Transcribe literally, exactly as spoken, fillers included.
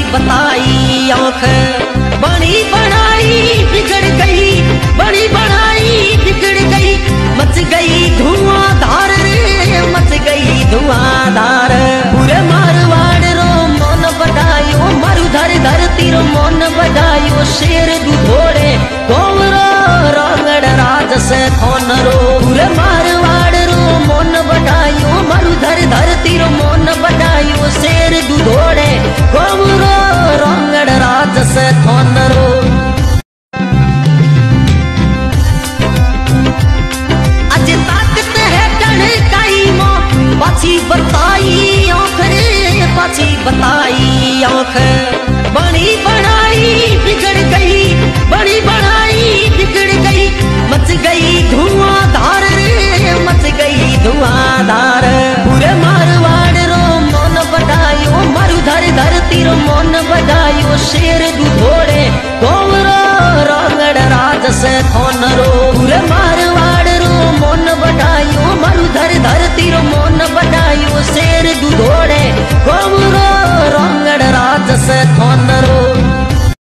बताई आंख बनी बनाई बिगड़ गई, बनी बनाई बिगड़ गई, मच गई धुआंधार रे मच गई धुआंधार। पूरे मारवाड़ रो मन बढ़ायो मारू धर धरती रो मन बढ़ायो शेर दुधोड़े गोमरो रंगड़ राज से थोन रो। पूरे मारवाड़ रो मन बढ़ायो मारू धर धरती रो मन बढ़ायो शेर दुधोड़े